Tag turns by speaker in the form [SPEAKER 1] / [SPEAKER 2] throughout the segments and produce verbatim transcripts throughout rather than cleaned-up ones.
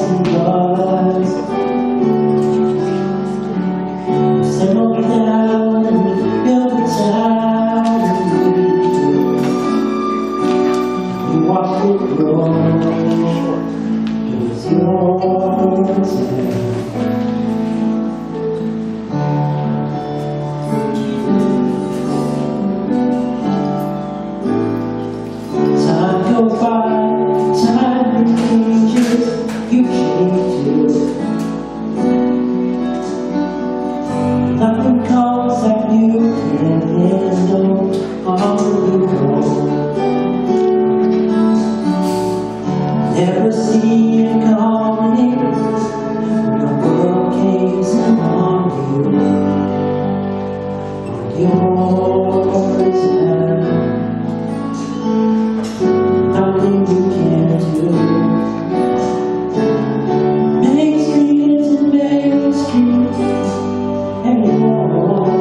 [SPEAKER 1] he was. Settled down and built a town. You watched it grow. It was yours. Time goes by, time changes, you change too. Nothing comes that you can handle on your own. Never see it coming when the world caves in on you. On yours now. Nothing you can do. Main Street isn't Main Street anymore.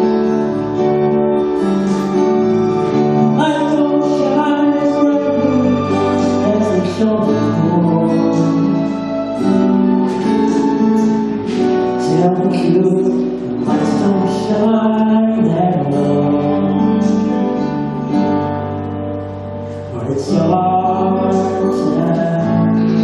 [SPEAKER 1] Lights don't shine as brightly as they shone before. Tell the truth, lights don't shine that long. But it's yours now.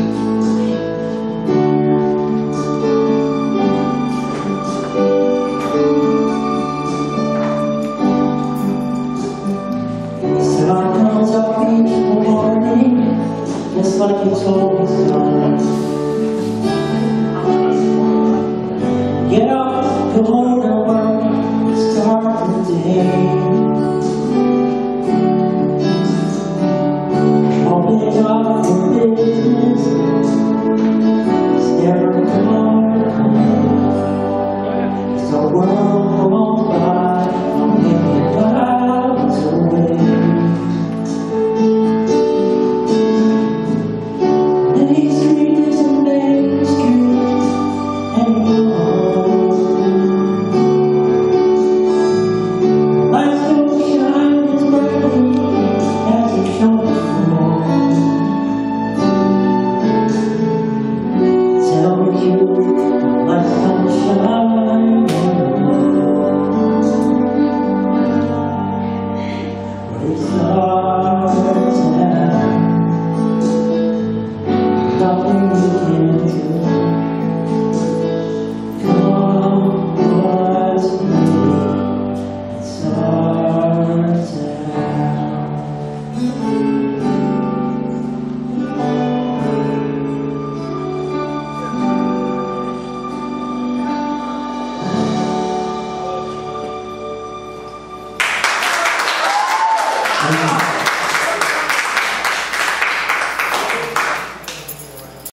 [SPEAKER 1] The sun comes up each morning, just like you told me so. Get up, go to work, start the day. Open up your business, it's never gonna come. The world won't buy a million miles away. Main Street isn't Main Street anymore. Lights don't shine as brightly as they shone before. Tell me you, lights don't shine anymore. But it's yours now. Nothing you can do.